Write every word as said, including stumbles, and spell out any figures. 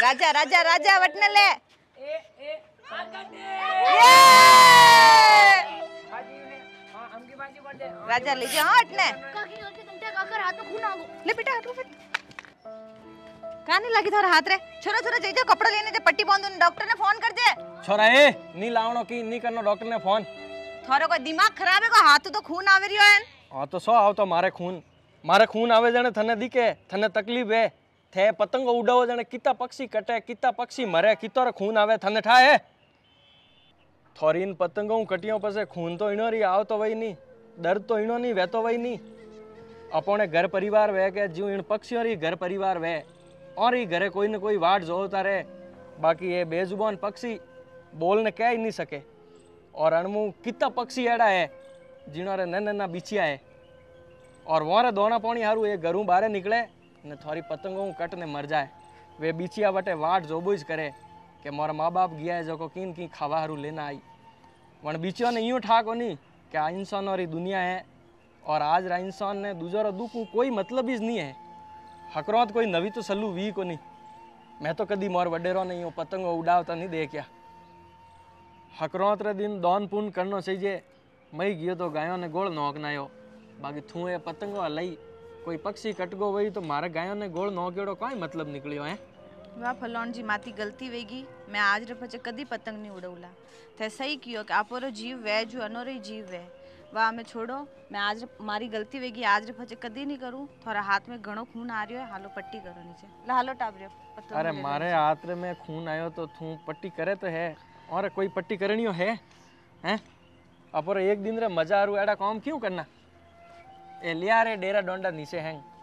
राजा राजा राजा वटने ले ए ए राजा लीजिए हाँ हटने काकी गलती तुमटे काकर हाथ में खून आ गयो ले बेटा हटो फिर का नहीं लगी थारा हाथ रे छोरा छोरा जाई जा कपड़ा लेने जे पट्टी बांधो डॉक्टर ने फोन कर दे छोरा ए नी लावणो की नी करनो डॉक्टर ने फोन थारो कोई दिमाग खराब है को हाथ तो खून आवे रियो है हां तो सो आव तो मारे खून मारे खून आवे जने थने दिखे थने तकलीफ है थे पतंग उड़ावो जने किता पक्षी कटे किता पक्षी मरे कितोर खून आवे थने ठाए थोरीन पतंगों कटियों पसे खून तो इनो री आव तो वही नहीं दर्द तो इनो नहीं वे तो वही नहीं अपने घर परिवार वे के जीव इन पक्षियों री घर परिवार वे और ही घरे कोई न कोई वाट जोता रहे बाकी ये बेजुबान पक्षी बोलने कह ही नहीं सके और अणमु कितना पक्षी एड़ा है जिन्होंने नन्ना नन्ना बिछिया है और वहाँ दोना पानी हारू ये घरों बाहर निकले ने थोड़ी पतंगों कट ने मर जाए वे बिछिया बटे वाट जोबुज करे कि मोरा माँ बाप गया है जो को किन की खावा हारू लेना आई वन बिछियों ने यूँ ठा को नहीं कि आ इंसान और दुनिया है और आज रा इंसान ने दूसरा दुख कोई मतलब ही नहीं है हकरौत कोई नवी तो सलू वी को नहीं मैं तो कदी मोर वडेरो नहीं हूँ पतंगो उड़ावता नहीं देखिया हकरौत रे दिन दौन पुन करनो चाहिए मई गयो तो गायों ने गोल नोक नायो बाकी थू ये पतंगो लई कोई पक्षी कटगो वही तो मारे गायों ने गोल नोकेड़ो कोई मतलब निकलियो है वाह फलोन जी माती गलती वेगी मैं आज रे पचे कदी पतंग नहीं उड़ौला थे सही कियो कि आपोरो जीव वे जो अनोरे जीव वे वाह मैं छोड़ो मैं आज मारी गलती वेगी आज रे पचे कदी नहीं करूं थोड़ा हाथ में घणो खून आ रियो है हालो पट्टी करो नीचे ला हालो टाबरियो अरे मारे हाथ रे में खून आयो तो थू पट्टी करे तो है और कोई पट्टी करनियो है हैं अपर एक दिन रे मजा आरू एड़ा काम क्यों करना ए लिया रे डेरा डोंडा नीचे हैं